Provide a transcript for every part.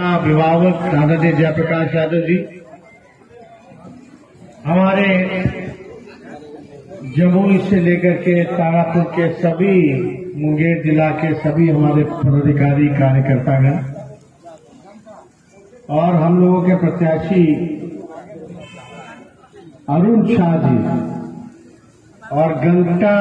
अभिभावक आदरणीय जयप्रकाश यादव जी, हमारे जमुई से लेकर के तारापुर के सभी, मुंगेर जिला के सभी हमारे पदाधिकारी कार्यकर्तागण और हम लोगों के प्रत्याशी अरुण शाह जी और गंगा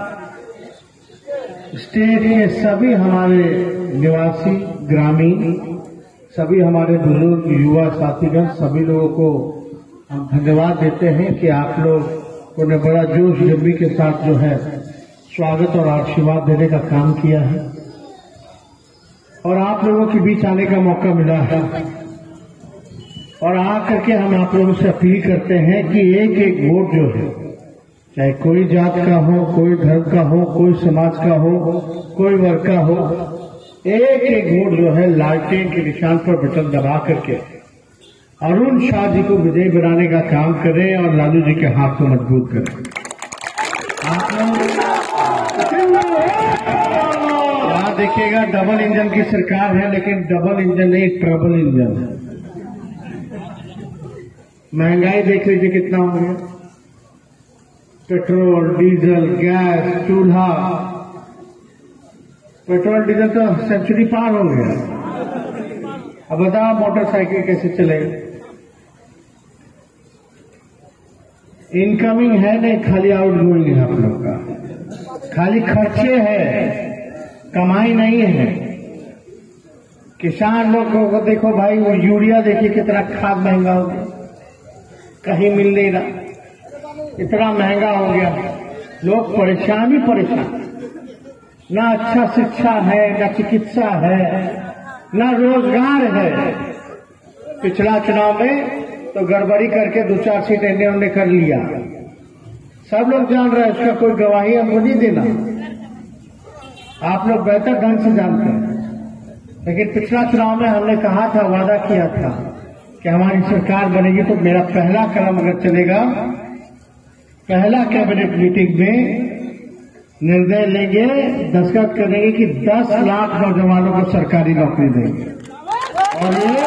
स्टेट के सभी हमारे निवासी ग्रामीण, सभी हमारे बुजुर्ग युवा साथीगण, सभी लोगों को हम धन्यवाद देते हैं कि आप लोगों ने बड़ा जोश जज्बे के साथ जो है स्वागत और आशीर्वाद देने का काम किया है और आप लोगों के बीच आने का मौका मिला है। और आकर के हम आप लोगों से अपील करते हैं कि एक एक वोट जो है, चाहे कोई जात का हो, कोई धर्म का हो, कोई समाज का हो, कोई वर्ग का हो, एक एक वोट जो है लालटेन के निशान पर बटन दबा करके अरुण शाह जी को विजयी बनाने का काम करें और लालू जी के हाथ को मजबूत करें। यहाँ देखिएगा डबल इंजन की सरकार है, लेकिन डबल इंजन नहीं, ट्रबल इंजन है। महंगाई देख लीजिए कितना हो गया, पेट्रोल, डीजल, गैस, चूल्हा, पेट्रोल डीजल तो सेंचुरी पार हो गया। अब बताओ मोटरसाइकिल कैसे चलेगा? इनकमिंग है नहीं, खाली आउटगोइंग है आप लोग का, खाली खर्चे है, कमाई नहीं है। किसान लोग को देखो भाई, वो यूरिया देखिए कितना खाद महंगा हो गया, कहीं मिल नहीं रहा, इतना महंगा हो गया, लोग परेशान ही परेशान। ना अच्छा शिक्षा है, ना चिकित्सा है, ना रोजगार है। पिछला चुनाव में तो गड़बड़ी करके 2-4 सीट इन्हें उन्हें कर लिया, सब लोग जान रहे हैं, उसका कोई गवाही हमको नहीं देना, आप लोग बेहतर ढंग से जानते हैं। लेकिन पिछला चुनाव में हमने कहा था, वादा किया था कि हमारी सरकार बनेगी तो मेरा पहला कदम अगर चलेगा, पहला कैबिनेट मीटिंग में निर्णय लेंगे, दस्तखत करेंगे कि 10 लाख नौजवानों को सरकारी नौकरी देंगे। और ये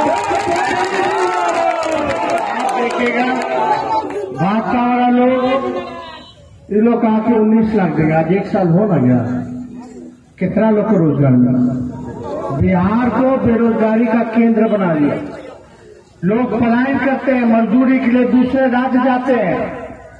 आप देखिएगा, भाजपा वाला लोग, ये लोग कहा कि 19 लाख देगा, आज 1 साल हो ना गया, कितना लोग को रोजगार मिला। बिहार को बेरोजगारी का केंद्र बना दिया, लोग पलायन करते हैं, मजदूरी के लिए दूसरे राज्य जाते हैं।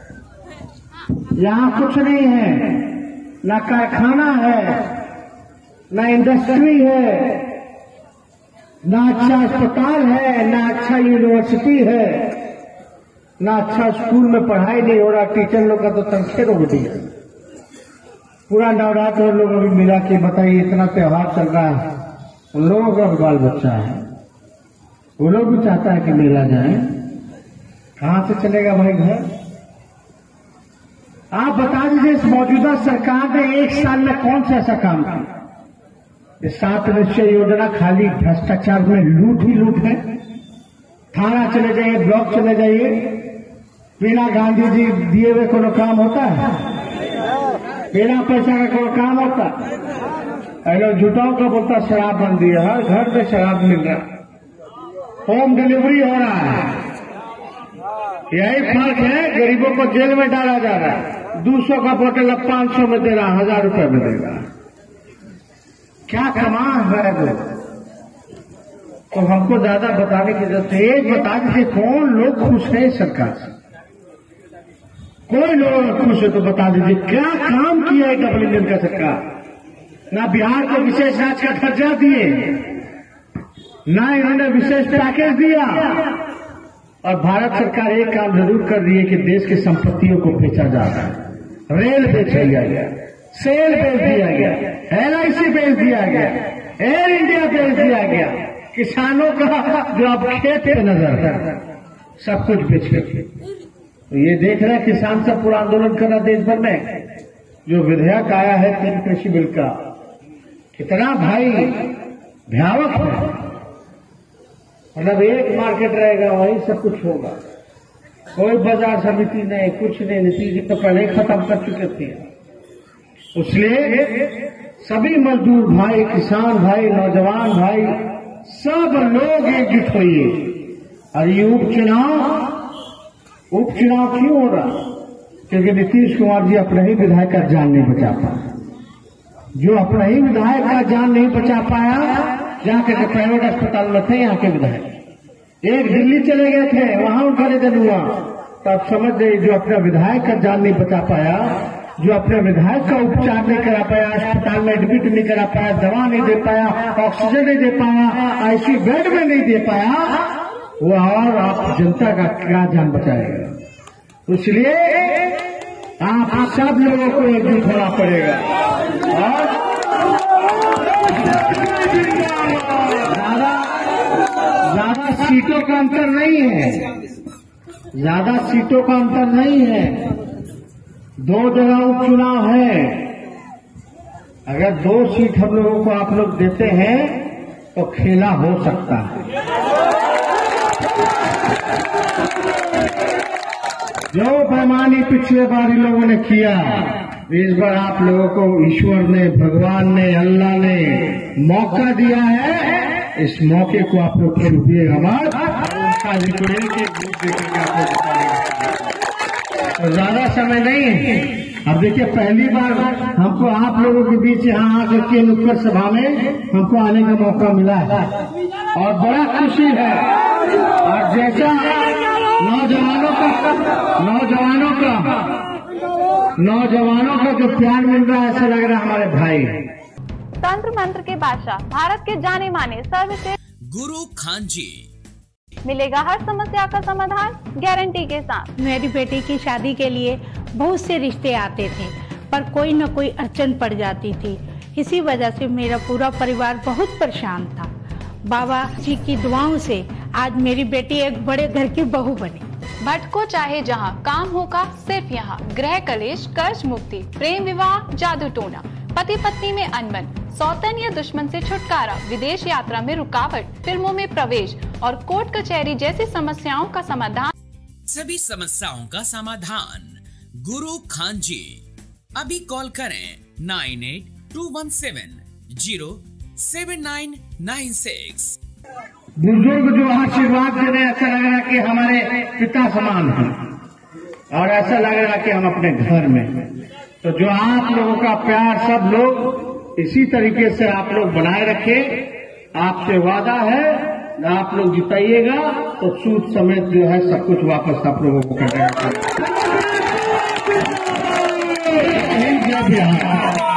यहाँ कुछ नहीं है, ना कारखाना है, ना इंडस्ट्री है, ना अच्छा अस्पताल है, ना अच्छा यूनिवर्सिटी है, ना अच्छा स्कूल में पढ़ाई नहीं हो रहा। टीचर लोग का तो तनख्वाह रोक दी है। पूरा नवरात्र लोग अभी मिला के बताइए, इतना त्योहार चल रहा है, उन लोगों का बाल बच्चा है, वो लोग भी चाहता है कि मेला जाए, कहां से चलेगा भाई घर? आप बता दीजिए, इस मौजूदा सरकार ने 1 साल में कौन सा ऐसा काम किया? इस 7 निश्चय योजना खाली भ्रष्टाचार में लूट ही लूट है। थाना चले जाइए, ब्लॉक चले जाइए, बिना गांधी जी दिए हुए कोनो काम होता है? बिना पैसा का कोई काम होता? लोग झूठाओं का बोलता शराब बन दी है, हर घर में शराब मिल रहा, होम डिलीवरी हो रहा है। यही फर्क है, गरीबों को जेल में डाला जा रहा है। 200 का बोतल अब 500 में दे रहा, 1000 रुपए में देगा। क्या कमाल है वो? तो हमको ज्यादा बताने की जरूरत है। एक बता दीजिए, कौन लोग खुश है सरकार से? कोई लोग खुश है तो बता दीजिए, क्या काम किया है डबल इंजन का सरकार? ना बिहार को विशेष राज्य का दर्जा दिए, ना इन्होंने विशेष पैकेज दिया, और भारत सरकार एक काम जरूर कर रही है कि देश की संपत्तियों को बेचा जा रहा है। रेल बेच दिया गया, सेल बेच दिया गया, LIC बेच दिया गया, एयर इंडिया बेच दिया गया, किसानों का जो अब खेत पे नजर है, सब कुछ बेच करके। तो ये देख रहे हैं किसान सब पूरा आंदोलन कर रहा देश भर में। जो विधेयक आया है 3 कृषि बिल का, कितना भाई भयावह है। मतलब एक मार्केट रहेगा, वही सब कुछ होगा, कोई बाजार समिति नहीं, कुछ नहीं। नीतीश जी तो पहले ही खत्म कर चुके थे। इसलिए सभी मजदूर भाई, किसान भाई, नौजवान भाई, सब लोग एकजुट होइए। और ये उपचुनाव क्यों हो रहा? क्योंकि नीतीश कुमार जी अपने ही विधायक का जान नहीं बचा पाया। जो अपने ही विधायक का जान नहीं बचा पाया, जाकर के प्राइवेट अस्पताल में थे यहाँ के विधायक, एक दिल्ली चले गए थे, वहां उनका निधन हुआ। तो आप समझ जाइए, जो अपने विधायक का जान नहीं बचा पाया, जो अपने विधायक का उपचार नहीं करा पाया, अस्पताल में एडमिट नहीं करा पाया, दवा नहीं दे पाया, ऑक्सीजन नहीं दे पाया, आईसीयू बेड में नहीं दे पाया, वो और आप जनता का क्या जान बचाएगा? इसलिए आप सब लोगों को एकजुट होना पड़ेगा। और ज्यादा सीटों का अंतर नहीं है, ज्यादा सीटों का अंतर नहीं है। 2 जगह उपचुनाव है। अगर 2 सीट हम लोगों को आप लोग देते हैं तो खेला हो सकता है। जो बेईमानी पिछले बार इन लोगों ने किया, इस बार आप लोगों को ईश्वर ने, भगवान ने, अल्लाह ने मौका दिया है। इस मौके को आप लोग खरीदिएगा मत। तो ज्यादा समय नहीं है। अब देखिए, पहली बार हमको आप लोगों के बीच यहाँ आकर के नुक्कड़ सभा में हमको आने का मौका मिला है और बड़ा खुशी है। और जैसा नौजवानों का जो प्यार मिल रहा है, ऐसा लग रहा है हमारे भाई। तंत्र मंत्र के बादशाह, भारत के जाने माने सर्वश्रेष्ठ गुरु खान जी, मिलेगा हर समस्या का समाधान गारंटी के साथ। मेरी बेटी की शादी के लिए बहुत से रिश्ते आते थे, पर कोई न कोई अड़चन पड़ जाती थी। इसी वजह से मेरा पूरा परिवार बहुत परेशान था। बाबा जी की दुआओं से आज मेरी बेटी एक बड़े घर की बहू बनी। भटको चाहे जहां, काम होगा सिर्फ यहाँ। गृह कलेश, कर्ज मुक्ति, प्रेम विवाह, जादू टोना, पति पत्नी में अनबन, सौतन या दुश्मन से छुटकारा, विदेश यात्रा में रुकावट, फिल्मों में प्रवेश और कोर्ट कचहरी जैसी समस्याओं का समाधान। सभी समस्याओं का समाधान गुरु खान जी। अभी कॉल करें 9821707996। बुजुर्ग जो आशीर्वाद दे रहे, ऐसा लग रहा कि हमारे पिता समान हैं और ऐसा लग रहा कि हम अपने घर में हैं। तो जो आप लोगों का प्यार, सब लोग इसी तरीके से आप लोग बनाए रखें। आपसे वादा है, आप लोग जिताइएगा तो सूद समेत जो है सब कुछ वापस आप लोगों को कर देगा।